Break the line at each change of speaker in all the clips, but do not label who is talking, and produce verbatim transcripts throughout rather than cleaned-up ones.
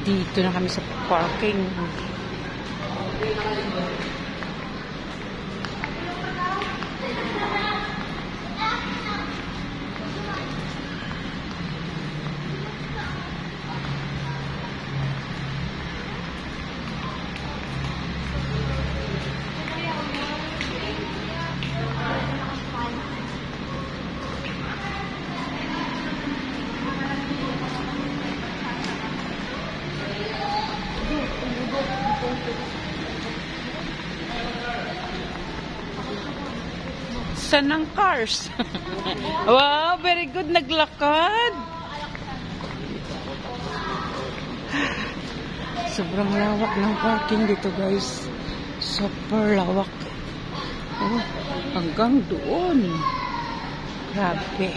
Dito na kami sa parking. Saan ang cars? Wow, very good. Naglakad. Sobrang lawak ng parking dito, guys. Super lawak. Oh, hanggang doon. Grabe.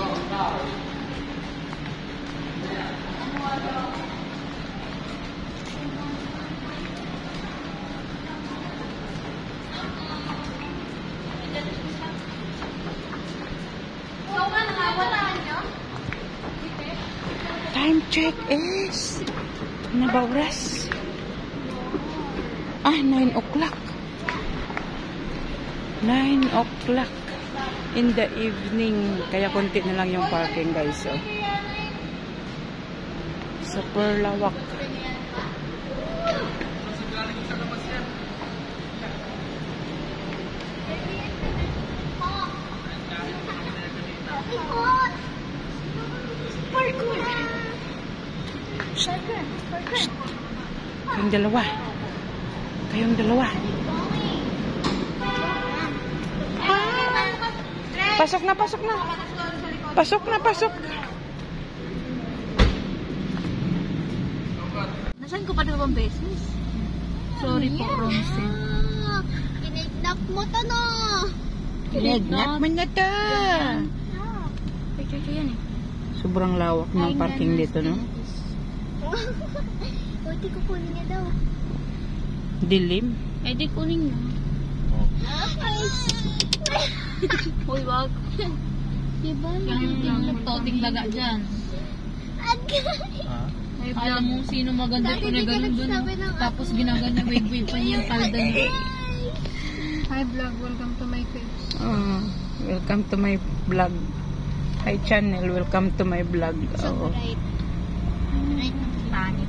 Time check is naba oras? Ah, nine o'clock. nine o'clock in the evening. Kaya konti na lang yung parking, guys. So, super lawak. Kayong dalawa. Kayong dalawa. Pasok na, pasok na. Pasok na, pasok.
Nasaan ko pa dalawang beses? Sorry po, Ronsen.
Kinidnap mo to, no?
Kinidnap mo na to.
Picture ko yan eh.
Sobrang lawak ng parking dito, no?
Pwede ko kunin niya daw.
Dilim.
Eh, di kunin niya. Uy, wag.
Diba?
Yung toting daga dyan. Ay, alam mo sino maganda ito na ganun dun. Tapos ginagana, wave-wave pa niya yung palda niya.
Hi vlog, welcome to my page.
Oh, welcome to my vlog. Hi channel, welcome to my vlog. Oh.
Right. Right.
Pangit.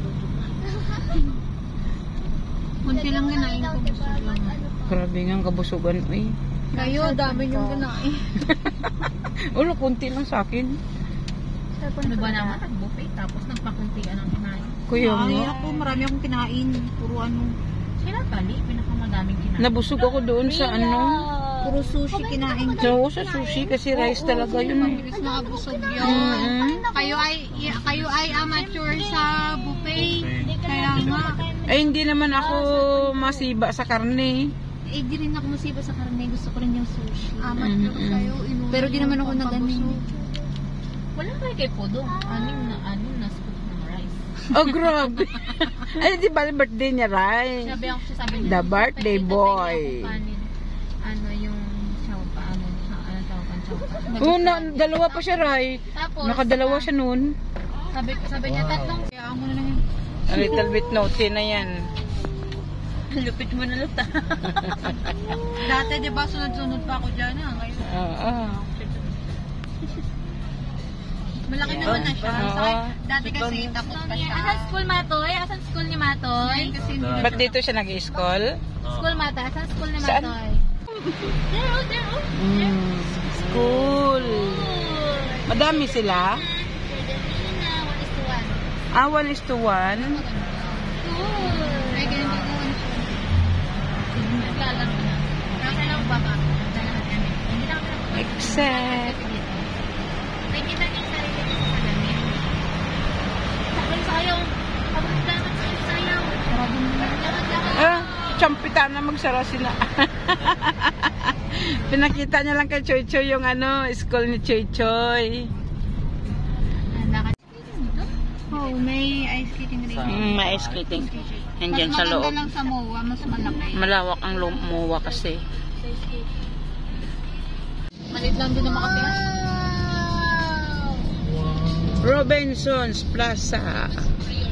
Kunti lang ginain ko, busog lang.
Grabe nga ang kabusugan. Uy.
Kayo, dami yung ganain.
Ulo, kunti lang sa akin.
Ano ba naman? Nag-buffet tapos nagpakuntian ang kinain.
Kuya mo.
Ay, ako, marami akong kinain. Puro ano. Sila tali, pinakamadaming kinain.
Nabusog ako doon sa ano.
Puro sushi kinain.
So, sa sushi kasi rice talaga yun.
Mabilis makabusog yun.
Mm-hmm.
Kayo ay kayo ay amateur sa buffet. Kaya nga.
Ay, hindi naman ako masiba sa karne.
Eh, di rin ako masiba sa karne. Gusto ko rin yung sushi.
Amateur
Mm-mm.
kayo.
Pero di naman ako naganin. Wala kayo kay Podo. Anim na, anim na scoop ng rice.
Oh, grabe. Ay, di ba birthday niya, right?
Sabi ako siya, sabi niya.
The birthday
"Pwede-
boy."
pwede akong kanin. Ano yung chow pa, ano, chow- ano tawag ang chow pa.
Oo, na, dalawa pa siya, right?
Tapos,
Nakadalawa siya noon.
Sabi, sabi niya, tatlong. Kaya ako na lang yun.
A little bit naughty na yan.
Lupit mo na luta. Dati, di ba, sunod-sunod pa ako dyan. Ha? Ngayon,
Oo.
malaki naman na siya.
Oo.
Saka, dati kasi, tapos pa siya. Asan school, Matoy? Asan school ni Matoy? Kasi,
Ba't dito siya nag-school?
school, Mata. Asan school ni
Saan?
Matoy? There, oh, there, oh.
Mm, school. Madami sila?
one is to one.
Ah, one is to one.
Ay, ganun ba ko? Naglalaro na. Kaya lang baba. Naglalaro kami. Hindi na kami nag-
Except.
May kita niya yung sarili niya sa salamin. Sabay sayaw. Sabay dapat sayaw sayaw. Lakad-lakad.
Ah, champita na magsara sila. Pinakita niya lang kay Choy Choy yung ano, school ni Choy Choy.
Oh, may ice skating rin.
Mm, may ice skating. Nandyan sa loob.
Mas maganda lang sa M O A, mas malaki.
Malawak ang lumuwa kasi.
Malit lang din na makatira.
Robinsons Plaza.